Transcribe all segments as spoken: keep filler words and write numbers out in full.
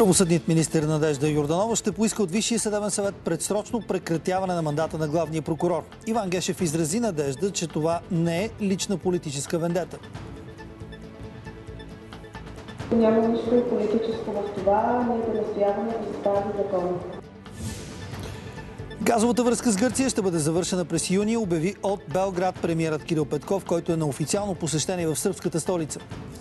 Правосъдният министър Надежда Йорданова ще поиска от Висшия съдебен съвет предсрочно прекратяване на мандата на главния прокурор. Иван Гешев изрази надежда, че това не е лична политическа вендета. Няма нищо политическо в това, ние да настояваме да се спази закон. Газовата връзка с Гърция ще бъде завършена през юни, обяви от Белград премиерът Кирил Петков, който е на официално посещение в сръбската столица.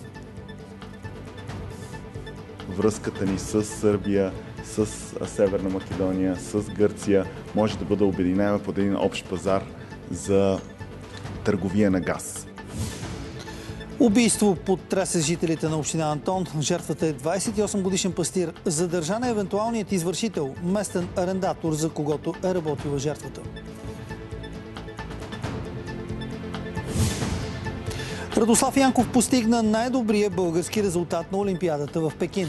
Връзката ни с Сърбия, с Северна Македония, с Гърция може да бъде обединена под един общ пазар за търговия на газ. Убийство потресе жителите на община Антон. Жертвата е двадесет и осем годишен пастир. Задържан е евентуалният извършител, местен арендатор, за когото е работила жертвата. Радослав Янков постигна най-добрия български резултат на Олимпиадата в Пекин.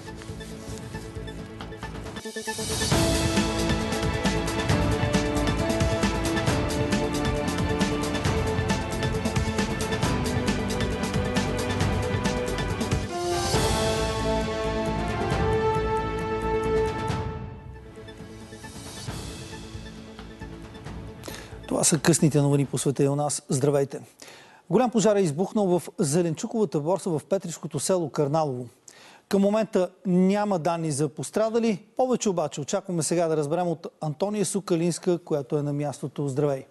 Това са късните новини по света и у нас. Здравейте! Голям пожар е избухнал в зеленчуковата борса в петришкото село Кърналово. Към момента няма данни за пострадали. Повече обаче очакваме сега да разберем от Антония Сукалинска, която е на мястото. Здравей!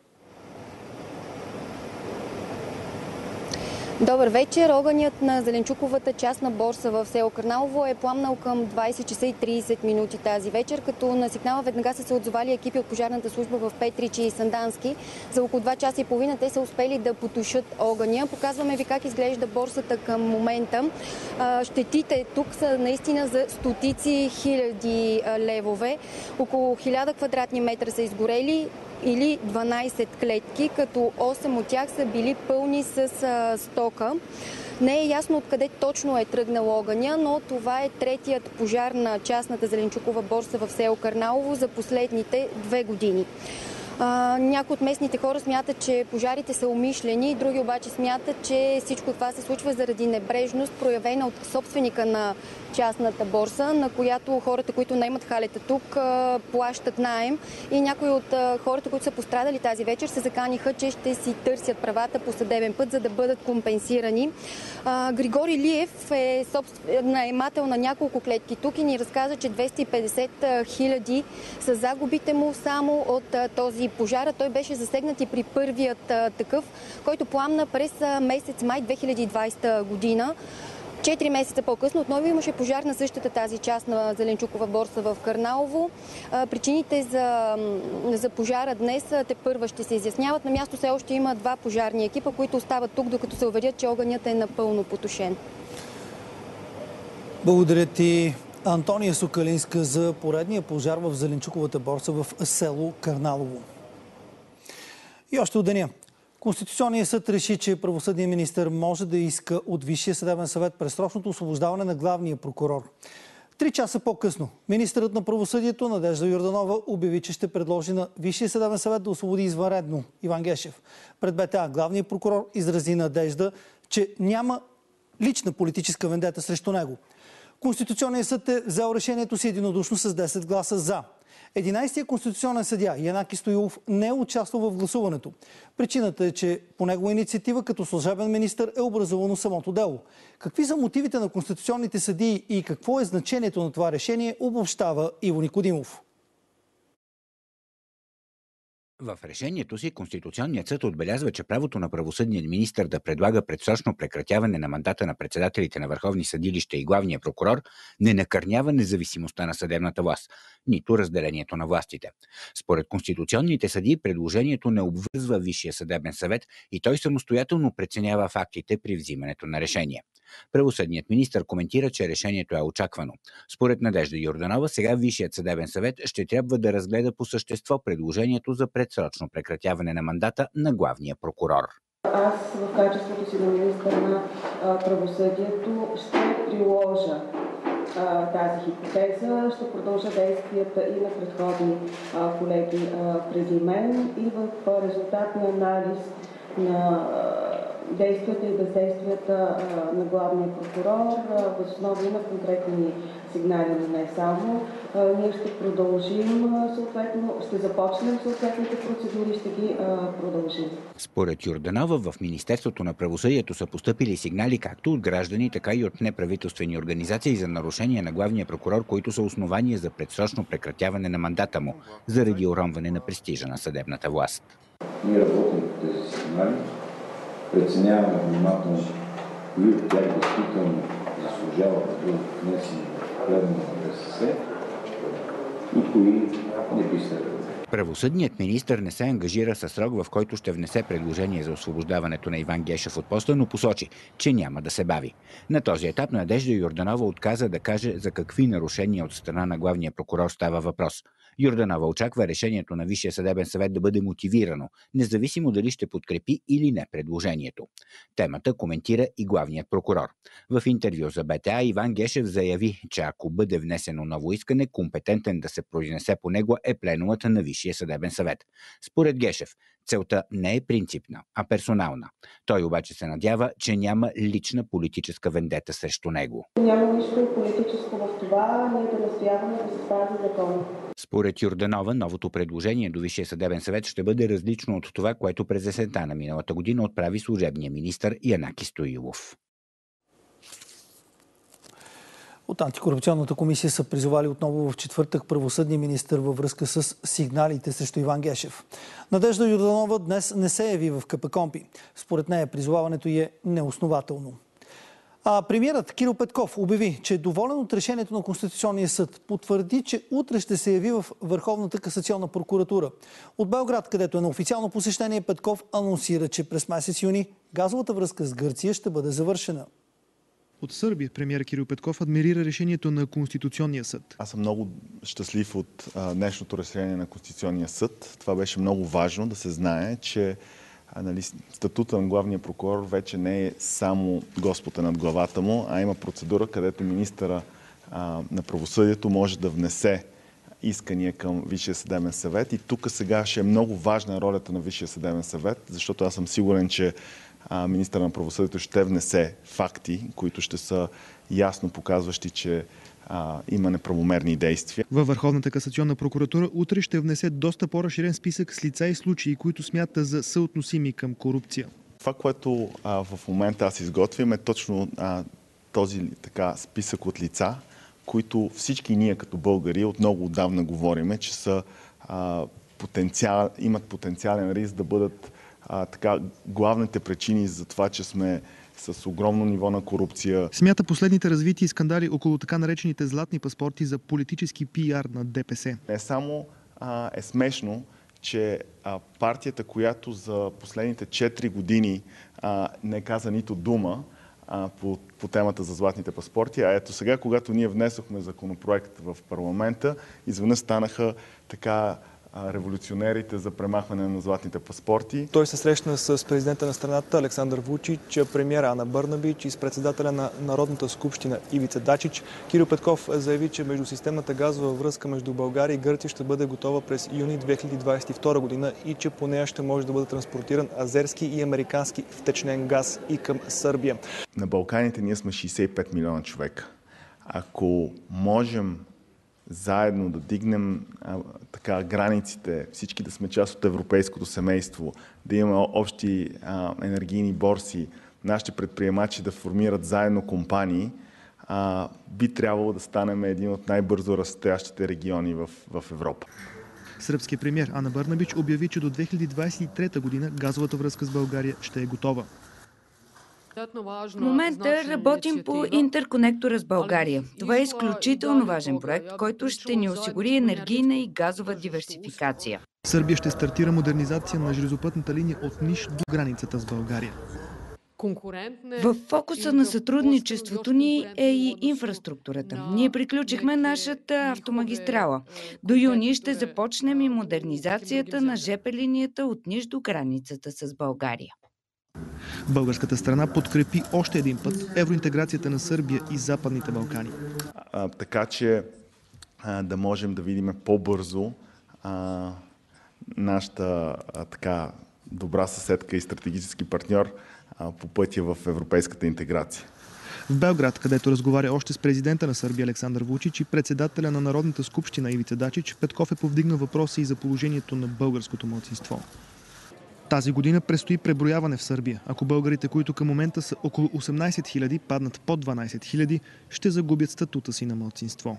Добър вечер! Огънят на зеленчуковата частна борса в село Кърналово е пламнал към двадесет часа и тридесет минути тази вечер, като на сигнала веднага са се отзовали екипи от пожарната служба в Петричи и Сандански. За около два часа и половина те са успели да потушат огъня. Показваме ви как изглежда борсата към момента. Щетите тук са наистина за стотици хиляди левове. Около хиляда квадратни метра са изгорели, или дванадесет клетки, като осем от тях са били пълни с а, стока. Не е ясно откъде точно е тръгнал огъня, но това е третият пожар на частната зеленчукова борса в село Кърналово за последните две години. А, някои от местните хора смятат, че пожарите са умишлени, други обаче смятат, че всичко това се случва заради небрежност, проявена от собственика на частната борса, на която хората, които наемат халета тук, плащат наем. И някои от хората, които са пострадали тази вечер, се заканиха, че ще си търсят правата по съдебен път, за да бъдат компенсирани. Григорий Лиев е наемател на няколко клетки тук и ни разказа, че двеста и петдесет хиляди са загубите му само от този пожар. Той беше засегнат и при първият такъв, който пламна през месец май две хиляди и двадесета година. Четири месеца по-късно отново имаше пожар на същата тази част на зеленчукова борса в Кърналово. Причините за, за пожара днес тепърва ще се изясняват. На място все още има два пожарни екипа, които остават тук, докато се уверят, че огънят е напълно потушен. Благодаря ти, Антония Сукалинска, за поредния пожар в зеленчуковата борса в село Кърналово. И още от деня. Конституционният съд реши, че правосъдният министър може да иска от Висшия съдебен съвет предсрочното освобождаване на главния прокурор. Три часа по-късно министърът на правосъдието Надежда Йорданова обяви, че ще предложи на Висшия съдебен съвет да освободи извънредно Иван Гешев. Пред БТА главният прокурор изрази надежда, че няма лична политическа вендета срещу него. Конституционният съд е взел решението си единодушно с десет гласа за. единадесетият конституционен съдия Янаки Стоилов не е участвал в гласуването. Причината е, че по негова инициатива като служебен министър е образувано самото дело. Какви са мотивите на конституционните съдии и какво е значението на това решение, обобщава Иво Никодимов. В решението си Конституционният съд отбелязва, че правото на правосъдния министър да предлага предсрочно прекратяване на мандата на председателите на върховни съдилища и главния прокурор не накърнява независимостта на съдебната власт, нито разделението на властите. Според конституционните съдии предложението не обвързва Висшия съдебен съвет и той самостоятелно преценява фактите при взимането на решение. Правосъдният министър коментира, че решението е очаквано. Според Надежда Йорданова, сега Висшият съдебен съвет ще трябва да разгледа по същество предложението за предсрочно прекратяване на мандата на главния прокурор. Аз в качеството си на министър на правосъдието ще приложа а, тази хипотеза, ще продължа действията и на предходни а, колеги а, преди мен и в резултат на анализ на действията и бездействията на главния прокурор, въз основа и на конкретни сигнали, но не само. Ние ще продължим съответно, ще започнем съответните процедури, ще ги продължим. Според Йорданова, в Министерството на правосъдието са постъпили сигнали както от граждани, така и от неправителствени организации за нарушения на главния прокурор, които са основания за предсрочно прекратяване на мандата му, заради уронване на престижа на съдебната власт. Ние работим по тези сигнали, преценяваме внимателно кои от тях действително заслужават да бъдат внесени в плена на ДСС и кои не би следвало. Правосъдният министър не се ангажира със срок, в който ще внесе предложение за освобождаването на Иван Гешев от поста, но посочи, че няма да се бави. На този етап Надежда Йорданова отказа да каже за какви нарушения от страна на главния прокурор става въпрос. Йорданова очаква решението на Висшия съдебен съвет да бъде мотивирано, независимо дали ще подкрепи или не предложението. Темата коментира и главният прокурор. В интервю за БТА Иван Гешев заяви, че ако бъде внесено ново искане, компетентен да се произнесе по него е пленумът на Висшия съдебен съвет. Според Гешев, целта не е принципна, а персонална. Той обаче се надява, че няма лична политическа вендета срещу него. Няма нищо политическо в това, ние да настояваме да се спази закона. Според Йорданова, новото предложение до Висшия съдебен съвет ще бъде различно от това, което през есента на миналата година отправи служебния министър Янаки Стоилов. От антикорупционната комисия са призовали отново в четвъртък правосъдния министър във връзка с сигналите срещу Иван Гешев. Надежда Йорданова днес не се яви в КПКОНПИ. Според нея призоваването й е неоснователно. А премиерът Кирил Петков обяви, че е доволен от решението на Конституционния съд. Потвърди, че утре ще се яви в Върховната касационна прокуратура. От Белград, където е на официално посещение, Петков анонсира, че през месец юни газовата връзка с Гърция ще бъде завършена. От Сърбия премиер Кирил Петков адмирира решението на Конституционния съд. Аз съм много щастлив от а, днешното решение на Конституционния съд. Това беше много важно да се знае, че а, нали, статута на главния прокурор вече не е само Господ е над главата му, а има процедура, където министъра а, на правосъдието може да внесе искания към Висшия съдебен съвет. И тук сега ще е много важна ролята на Висшия съдебен съвет, защото аз съм сигурен, че министър на правосъдието ще внесе факти, които ще са ясно показващи, че а, има неправомерни действия. Във Върховната касационна прокуратура утре ще внесе доста по-разширен списък с лица и случаи, които смята за съотносими към корупция. Това, което а, в момента аз изготвям, е точно а, този така списък от лица, които всички ние като българи от много отдавна говориме, че са, а, потенциал, имат потенциален риск да бъдат А, така, главните причини за това, че сме с огромно ниво на корупция. Смята последните развития и скандали около така наречените златни паспорти за политически пиар на ДПС. Не само а, е смешно, че а, партията, която за последните четири години а, не каза нито дума а, по, по темата за златните паспорти, а ето сега, когато ние внесохме законопроект в парламента, изведнъж станаха така революционерите за премахване на златните паспорти. Той се срещна с президента на страната Александър Вучич, премиера Ана Бърнабич и с председателя на Народната skupština Ивица Дачич. Кирил Петков заяви, че междусистемната газова връзка между България и Гърция ще бъде готова през юни две хиляди двадесет и втора година и че по нея ще може да бъде транспортиран азерски и американски втечнен газ и към Сърбия. На Балканите ние сме шейсет и пет милиона човека. Ако можем заедно да дигнем а, така, границите, всички да сме част от европейското семейство, да имаме общи а, енергийни борси, нашите предприемачи да формират заедно компании, а, би трябвало да станем един от най-бързо растящите региони в, в Европа. Сръбският премиер Ана Бърнабич обяви, че до две хиляди двадесет и трета година газовата връзка с България ще е готова. В момента работим по интерконектора с България. Това е изключително важен проект, който ще ни осигури енергийна и газова диверсификация. Сърбия ще стартира модернизация на железопътната линия от Ниш до границата с България. В фокуса на сътрудничеството ни е и инфраструктурата. Ние приключихме нашата автомагистрала. До юни ще започнем и модернизацията на жп линията от Ниш до границата с България. Българската страна подкрепи още един път евроинтеграцията на Сърбия и Западните Балкани. А, така че а, да можем да видим по-бързо а, нашата а, така добра съседка и стратегически партньор по пътя в европейската интеграция. В Белград, където разговаря още с президента на Сърбия Александър Вучич и председателя на Народната скупщина Ивица Дачич, Петков е повдигнал въпроси и за положението на българското малцинство. Тази година предстои преброяване в Сърбия. Ако българите, които към момента са около осемнайсет хиляди, паднат под дванайсет хиляди, ще загубят статута си на малцинство.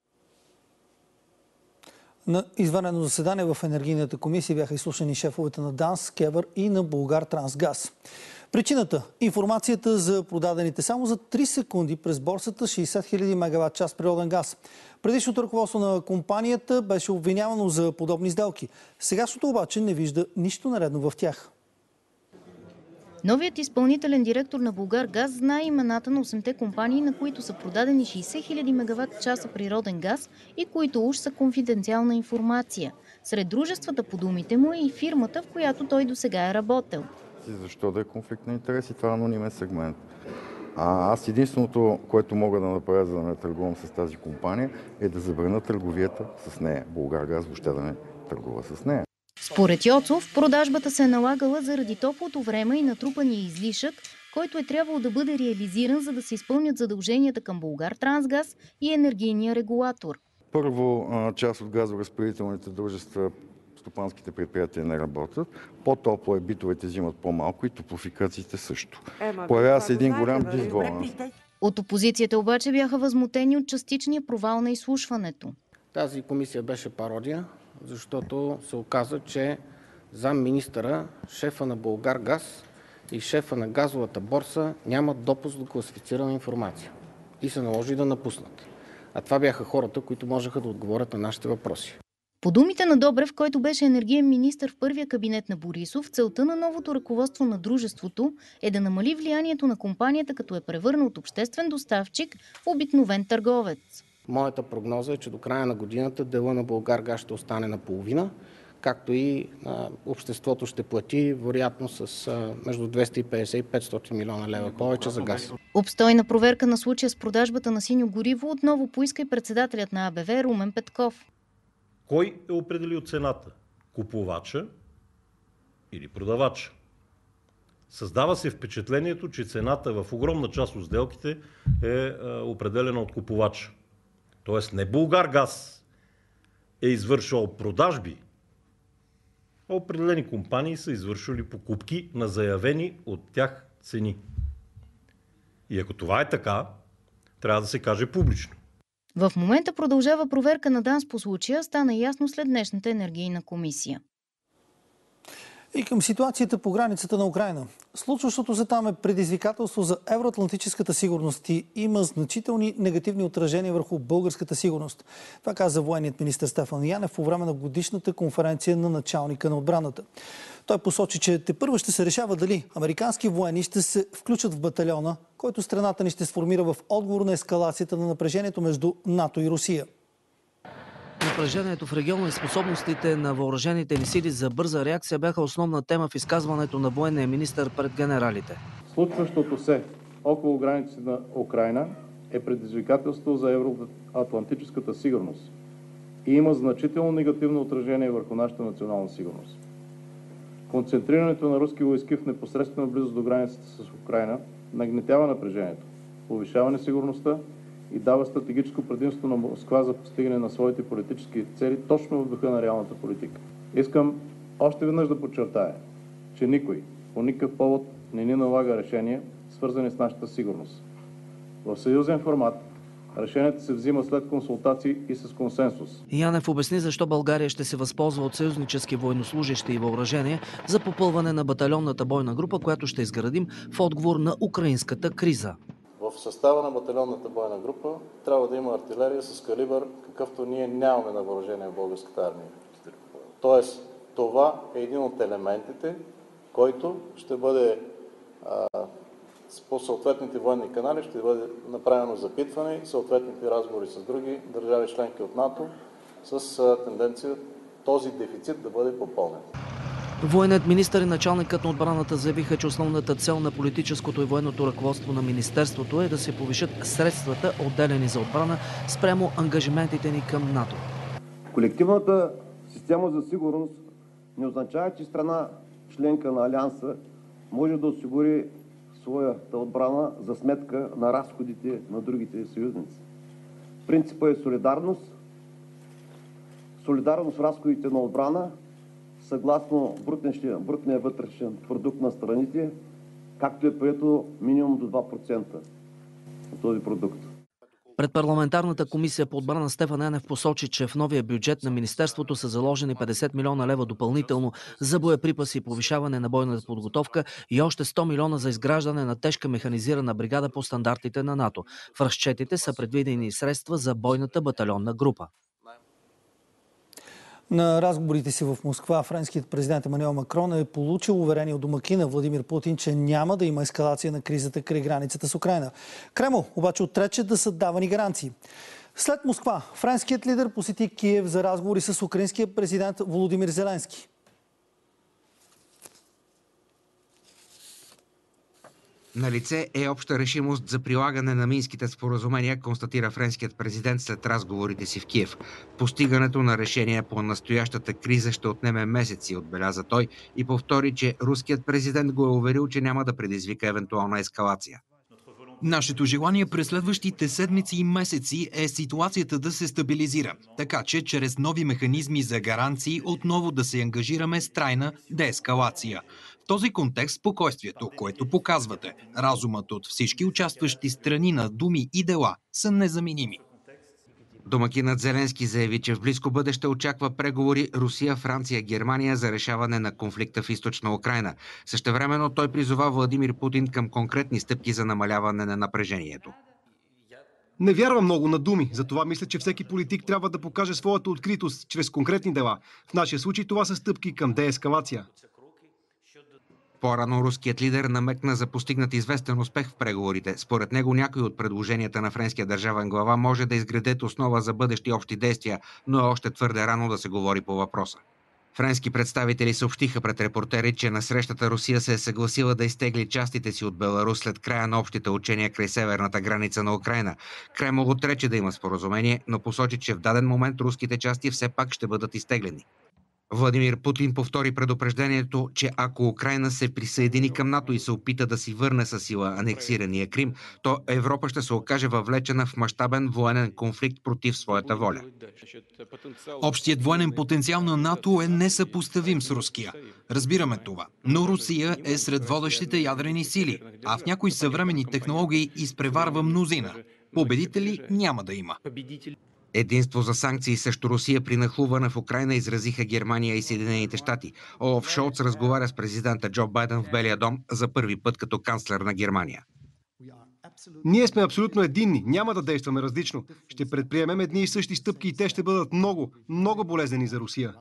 На извънредно заседание в Енергийната комисия бяха изслушани шефовете на ДАНС, КЕВР и на Булгартрансгаз. Причината – информацията за продадените само за три секунди през борсата шейсет хиляди мегават час природен газ. Предишното ръководство на компанията беше обвинявано за подобни сделки. Сегашното обаче не вижда нищо наредно в тях. Новият изпълнителен директор на Булгаргаз знае имената на осемте компании, на които са продадени шейсет хиляди мегават часа природен газ и които уж са конфиденциална информация. Сред дружествата, по думите му, е и фирмата, в която той досега е работил. Защо да е конфликт на интереси? Това е анонимен сегмент. А аз единственото, което мога да направя, за да не търгувам с тази компания, е да забраня търговията с нея. Булгаргаз въобще да не търгува с нея. Според Йоцов, продажбата се е налагала заради топлото време и натрупания излишък, който е трябвало да бъде реализиран, за да се изпълнят задълженията към Булгартрансгаз и енергийния регулатор. Първо, част от газоразпределителните дружества, стопанските предприятия не работят. По-топло е, битовете взимат по-малко и топлофикациите също. Появява се един голям дисбаланс. От опозицията обаче бяха възмутени от частичния провал на изслушването. Тази комисия беше пародия, защото се оказа, че замминистъра, шефа на Булгаргаз и шефа на газовата борса нямат допуск до класифицирана информация и се наложи да напуснат. А това бяха хората, които можеха да отговорят на нашите въпроси. По думите на Добрев, който беше енергиен министър в първия кабинет на Борисов, целта на новото ръководство на дружеството е да намали влиянието на компанията, като е превърна от обществен доставчик в обикновен търговец. Моята прогноза е, че до края на годината дела на Булгаргаз ще остане наполовина, както и а, обществото ще плати вероятно с а, между двеста и петдесет и петстотин милиона лева повече за газ. Обстойна проверка на случая с продажбата на синьо гориво отново поиска и председателят на АБВ Румен Петков. Кой е определил цената? Купувача или продавача? Създава се впечатлението, че цената в огромна част от сделките е определена от купувача. Тоест не Булгаргаз е извършвал продажби, а определени компании са извършвали покупки на заявени от тях цени. И ако това е така, трябва да се каже публично. В момента продължава проверка на ДАНС по случая, стана ясно след днешната енергийна комисия. И към ситуацията по границата на Украйна. Случващото се там е предизвикателство за евроатлантическата сигурност и има значителни негативни отражения върху българската сигурност. Това каза военният министър Стефан Янев по време на годишната конференция на началника на отбраната. Той посочи, че тепърва ще се решава дали американски военни ще се включат в батальона, който страната ни ще сформира в отговор на ескалацията на напрежението между НАТО и Русия. Напрежението в региона и способностите на въоръжените ни сили за бърза реакция бяха основна тема в изказването на военния министър пред генералите. Случващото се около границите на Украйна е предизвикателство за евроатлантическата сигурност и има значително негативно отражение върху нашата национална сигурност. Концентрирането на руски войски в непосредствена близост до границата с Украйна нагнетява напрежението, повишава несигурността и дава стратегическо предимство на Москва за постигане на своите политически цели точно в духа на реалната политика. Искам още веднъж да подчертая, че никой по никакъв повод не ни налага решения, свързани с нашата сигурност. В съюзен формат решението се взима след консултации и с консенсус. Янев обясни защо България ще се възползва от съюзнически военнослужащи и въоръжение за попълване на батальонната бойна група, която ще изградим в отговор на украинската криза. В състава на батальонната бойна група трябва да има артилерия с калибър, какъвто ние нямаме на въоръжение в българската армия. Тоест, това е един от елементите, който ще бъде а, по съответните военни канали, ще бъде направено запитване и съответните разговори с други държави членки от НАТО с а, тенденция този дефицит да бъде попълнен. Военният министър и началникът на отбраната заявиха, че основната цел на политическото и военното ръководство на министерството е да се повишат средствата, отделени за отбрана, спрямо ангажиментите ни към НАТО. Колективната система за сигурност не означава, че страна членка на Алианса може да осигури своята отбрана за сметка на разходите на другите съюзници. Принципът е солидарност. Солидарност в разходите на отбрана, съгласно брутния, брутния вътрешен продукт на страните, както е прието минимум до два процента от този продукт. Пред парламентарната комисия по отбрана Стефан Енев посочи, че в новия бюджет на Министерството са заложени петдесет милиона лева допълнително за боеприпаси и повишаване на бойната подготовка и още сто милиона за изграждане на тежка механизирана бригада по стандартите на НАТО. В разчетите са предвидени средства за бойната батальонна група. На разговорите си в Москва френският президент Емануел Макрон е получил уверение от домакина Владимир Путин, че няма да има ескалация на кризата край границата с Украйна. Кремъл обаче отрече да са давани гаранции. След Москва френският лидер посети Киев за разговори с украинския президент Володимир Зеленски. На лице е обща решимост за прилагане на минските споразумения, констатира френският президент след разговорите си в Киев. Постигането на решение по настоящата криза ще отнеме месеци, отбеляза той и повтори, че руският президент го е уверил, че няма да предизвика евентуална ескалация. Нашето желание през следващите седмици и месеци е ситуацията да се стабилизира, така че чрез нови механизми за гаранции отново да се ангажираме с трайна деескалация. В този контекст спокойствието, което показвате, разумът от всички участващи страни на думи и дела са незаменими. Домакинът Зеленски заяви, че в близко бъдеще очаква преговори Русия, Франция, Германия за решаване на конфликта в източна Украйна. Същевременно той призова Владимир Путин към конкретни стъпки за намаляване на напрежението. Не вярвам много на думи, затова мисля, че всеки политик трябва да покаже своята откритост чрез конкретни дела. В нашия случай това са стъпки към деескалация. По-рано руският лидер намекна за постигнат известен успех в преговорите. Според него някои от предложенията на френския държавен глава може да изградят основа за бъдещи общи действия, но е още твърде рано да се говори по въпроса. Френски представители съобщиха пред репортери, че на срещата Русия се е съгласила да изтегли частите си от Беларус след края на общите учения край северната граница на Украйна. Кремъл отрече да има споразумение, но посочи, че в даден момент руските части все пак ще бъдат изтеглени. Владимир Путин повтори предупреждението, че ако Украйна се присъедини към НАТО и се опита да си върне със сила анексирания Крим, то Европа ще се окаже въвлечена в мащабен военен конфликт против своята воля. Общият военен потенциал на НАТО е несъпоставим с руския. Разбираме това. Но Русия е сред водещите ядрени сили, а в някои съвременни технологии изпреварва мнозина. Победители няма да има. Единство за санкции срещу Русия при нахлуване в Украйна изразиха Германия и Съединените щати. Олаф Шолц разговаря с президента Джо Байден в Белия дом за първи път като канцлер на Германия. Ние сме абсолютно единни, няма да действаме различно. Ще предприемем едни и същи стъпки и те ще бъдат много, много болезнени за Русия.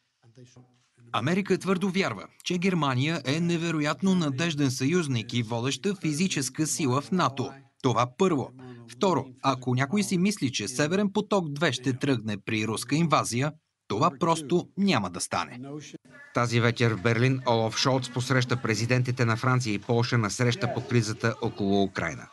Америка твърдо вярва, че Германия е невероятно надежден съюзник и водеща физическа сила в НАТО. Това първо. Второ, ако някой си мисли, че Северен поток две ще тръгне при руска инвазия, това просто няма да стане. Тази вечер в Берлин Олаф Шолц посреща президентите на Франция и Полша на среща по кризата около Украйна.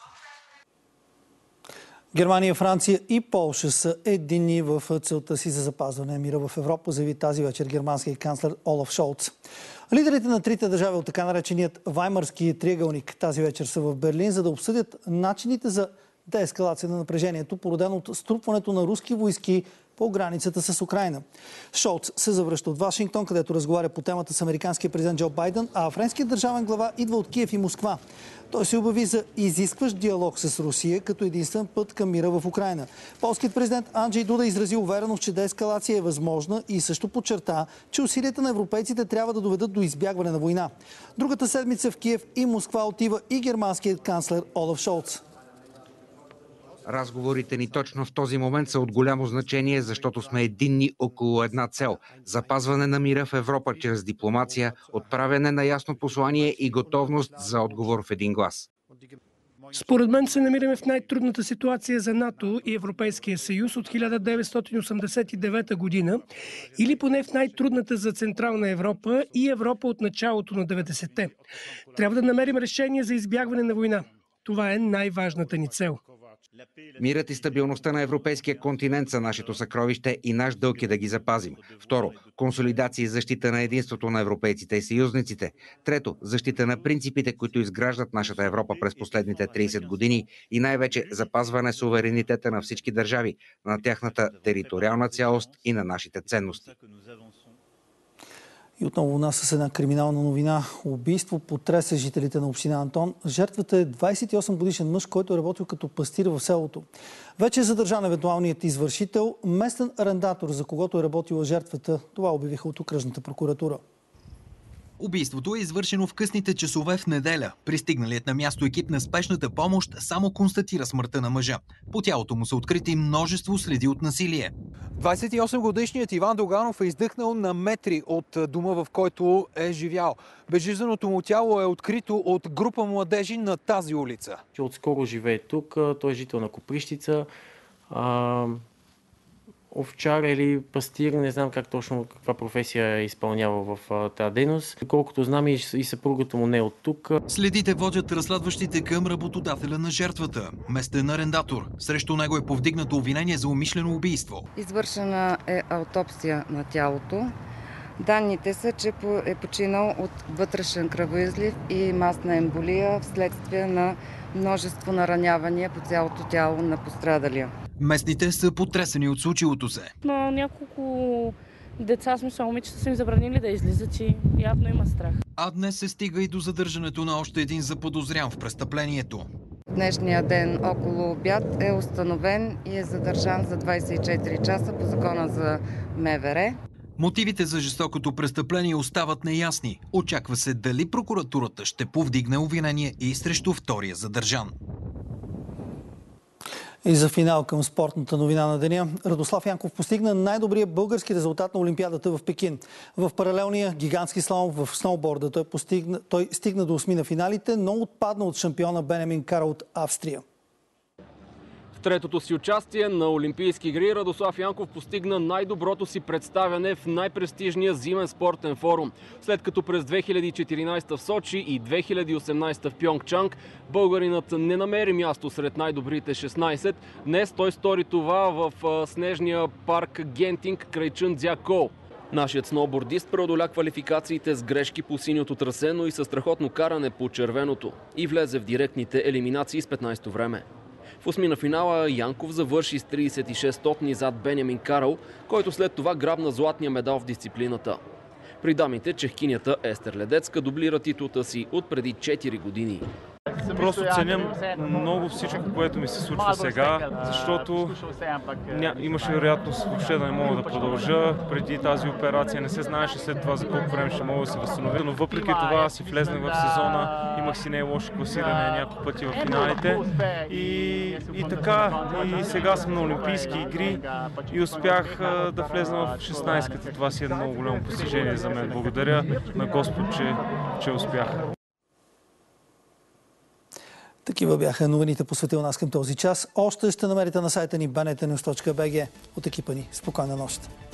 Германия, Франция и Полша са единни в целта си за запазване на мира в Европа, заяви тази вечер германският канцлер Олаф Шолц. Лидерите на трите държави от така нареченият Ваймарски триъгълник тази вечер са в Берлин, за да обсъдят начините за деескалация на напрежението, породено от струпването на руски войски по границата с Украйна. Шолц се завръща от Вашингтон, където разговаря по темата с американския президент Джо Байден, а френският държавен глава идва от Киев и Москва. Той се обяви за изискващ диалог с Русия като единствен път към мира в Украйна. Полският президент Анджей Дуда изрази увереност, че деескалация е възможна и също подчерта, че усилията на европейците трябва да доведат до избягване на война. Другата седмица в Киев и Москва отива и германският канцлер Олаф Шолц. Разговорите ни точно в този момент са от голямо значение, защото сме единни около една цел – запазване на мира в Европа чрез дипломация, отправяне на ясно послание и готовност за отговор в един глас. Според мен се намираме в най-трудната ситуация за НАТО и Европейския съюз от хиляда деветстотин осемдесет и девета година или поне в най-трудната за Централна Европа и Европа от началото на деветдесетте. Трябва да намерим решение за избягване на война. Това е най-важната ни цел. Мирът и стабилността на европейския континент са нашето съкровище и наш дълг е да ги запазим. Второ, консолидация и защита на единството на европейците и съюзниците. Трето, защита на принципите, които изграждат нашата Европа през последните трийсет години и най-вече запазване суверенитета на всички държави, на тяхната териториална цялост и на нашите ценности. И отново у нас с една криминална новина. Убийство потресе жителите на община Антон. Жертвата е двайсет и осем годишен мъж, който е работил като пастир в селото. Вече е задържан евентуалният извършител, местен арендатор, за когото е работила жертвата. Това обявиха от окръжната прокуратура. Убийството е извършено в късните часове в неделя. Пристигналият на място екип на спешната помощ само констатира смъртта на мъжа. По тялото му са открити множество следи от насилие. двайсет и осем годишният Иван Доганов е издъхнал на метри от дома, в който е живял. Безжизненото му тяло е открито от група младежи на тази улица. Отскоро живее тук, той е жител на Коприщица. А... овчар или пастир, не знам как точно каква професия е изпълнявал в тази дейност. Колкото знам и съпругата му не е от тук. Следите водят разследващите към работодателя на жертвата, местен арендатор. Срещу него е повдигнато обвинение за умишлено убийство. Извършена е аутопсия на тялото. Данните са, че е починал от вътрешен кръвоизлив и масна емболия вследствие на множество наранявания по цялото тяло на пострадалия. Местните са потресени от случилото се. На няколко деца, смисъл момичета, са им забранили да излизат и явно има страх. А днес се стига и до задържането на още един заподозрян в престъплението. Днешния ден около обяд е установен и е задържан за двайсет и четири часа по закона за МВР. Мотивите за жестокото престъпление остават неясни. Очаква се дали прокуратурата ще повдигне обвинение и срещу втория задържан. И за финал към спортната новина на деня. Радослав Янков постигна най-добрия български резултат на Олимпиадата в Пекин. В паралелния гигантски слалом в сноуборда той, постигна, той стигна до осми на финалите, но отпадна от шампиона Бенямин Карл от Австрия. В третото си участие на Олимпийски игри Радослав Янков постигна най-доброто си представяне в най-престижния зимен спортен форум. След като през две хиляди и четиринайсета в Сочи и две хиляди и осемнайсета в Пьонгчанг българинът не намери място сред най-добрите шестнайсет, днес той стори това в снежния парк Гентинг край Чънцзякоу. Нашият сноубордист преодоля квалификациите с грешки по синьото трасе, но и със страхотно каране по червеното и влезе в директните елиминации с петнайсето време. В осмина финала Янков завърши с трийсет и шест стотни зад Бенямин Карл, който след това грабна златния медал в дисциплината. При дамите чехкинята Естер Ледецка дублира титлата си от преди четири години. Просто ценям много всичко, което ми се случва сега, защото ня... имаше вероятност въобще да не мога да продължа. Преди тази операция не се знаеше след това за колко време ще мога да се възстановя. Но въпреки това си влезнах в сезона, имах си не лошо класиране няколко пъти в финалите. И, и така, и сега съм на Олимпийски игри и успях да влезна в шестнайсетката. Това си е много голямо постижение за мен. Благодаря на Господ, че, че успях. Такива бяха новините, посветил нас към този час. Още ще намерите на сайта ни банетенюс точка би джи. От екипа ни спокойна нощ.